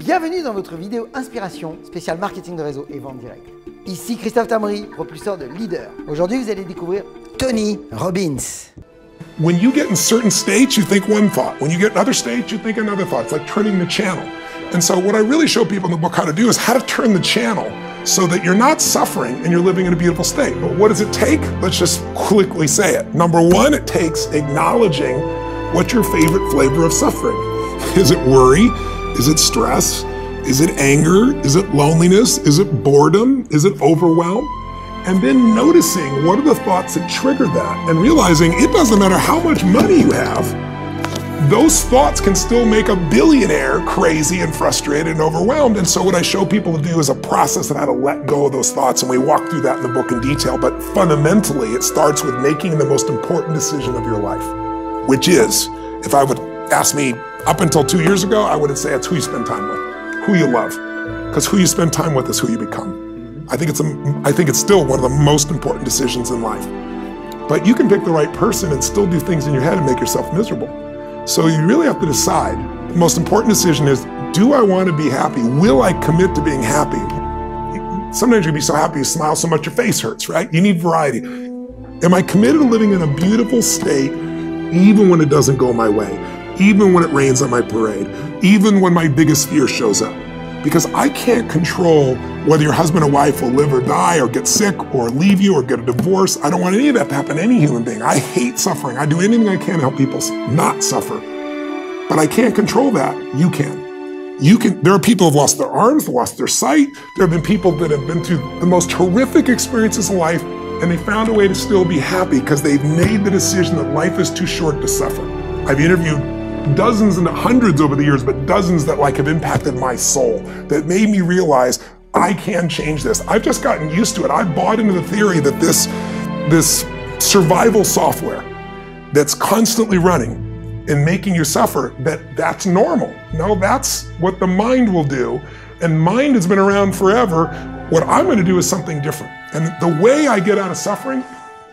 Bienvenue dans votre vidéo inspiration spéciale marketing de réseau et vente directe. Ici Christophe Tamri, propulseur de Leader. Aujourd'hui, vous allez découvrir Tony Robbins. When you get in certain states, you think one thought. When you get in other states, you think another thought. It's like turning the channel. And so what I really show people in the book how to do is how to turn the channel so that you're not suffering and you're living in a beautiful state. But what does it take? Let's just quickly say it. Number one, it takes acknowledging what's your favorite flavor of suffering. Is it worry? Is it stress? Is it anger? Is it loneliness? Is it boredom? Is it overwhelm? And then noticing what are the thoughts that trigger that and realizing it doesn't matter how much money you have, those thoughts can still make a billionaire crazy and frustrated and overwhelmed. And so what I show people to do is a process of how to let go of those thoughts. And we walk through that in the book in detail. But fundamentally, it starts with making the most important decision of your life, which is, if I would ask me up until 2 years ago, I would say it's who you spend time with, who you love. Because who you spend time with is who you become. I think it's still one of the most important decisions in life. But you can pick the right person and still do things in your head and make yourself miserable. So you really have to decide. The most important decision is, do I want to be happy? Will I commit to being happy? Sometimes you'll be so happy you smile so much your face hurts, right? You need variety. Am I committed to living in a beautiful state even when it doesn't go my way? Even when it rains on my parade? Even when my biggest fear shows up? Because I can't control whether your husband or wife will live or die or get sick or leave you or get a divorce. I don't want any of that to happen to any human being. I hate suffering. I do anything I can to help people not suffer. But I can't control that. You can. There are people who have lost their arms, lost their sight. There have been people that have been through the most horrific experiences in life, and they found a way to still be happy because they've made the decision that life is too short to suffer. I've interviewed dozens and hundreds over the years, but dozens that have impacted my soul, that made me realize I can change this. I've just gotten used to it. I bought into the theory that this survival software that's constantly running and making you suffer, that's normal. No, that's what the mind will do. And mind has been around forever. What I'm going to do is something different. And the way I get out of suffering,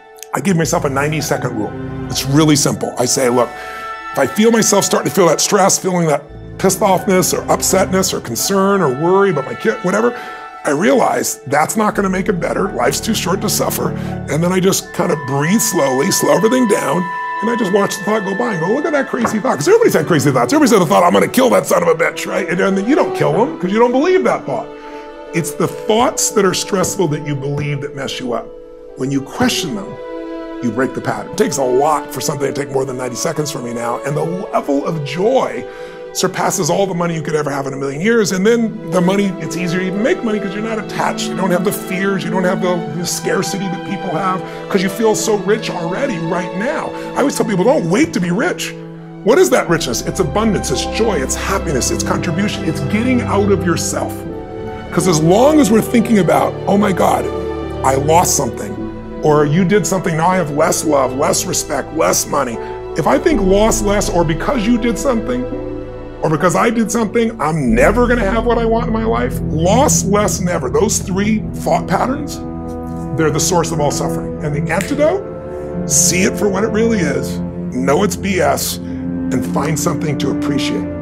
I give myself a 90-second rule. It's really simple. I say, look, if I feel myself starting to feel that stress, feeling that pissed offness or upsetness or concern or worry about my kid, whatever, I realize that's not going to make it better. Life's too short to suffer. And then I just kind of breathe slowly, slow everything down, and I just watch the thought go by and go, look at that crazy thought. Because everybody's had crazy thoughts. Everybody's had the thought, I'm going to kill that son of a bitch, right? And then you don't kill them because you don't believe that thought. It's the thoughts that are stressful that you believe that mess you up. When you question them, you break the pattern. It takes a lot for something to take more than 90 seconds from me now, and the level of joy surpasses all the money you could ever have in a million years. And then the money, it's easier to even make money because you're not attached. You don't have the fears. You don't have the scarcity that people have because you feel so rich already right now. I always tell people, don't wait to be rich. What is that richness? It's abundance, it's joy, it's happiness, it's contribution, it's getting out of yourself. Because as long as we're thinking about, oh my God, I lost something, or you did something, now I have less love, less respect, less money. If I think lost less, or because you did something, or because I did something, I'm never gonna have what I want in my life, lost less, never. Those three thought patterns, they're the source of all suffering. And the antidote, see it for what it really is, know it's BS, and find something to appreciate.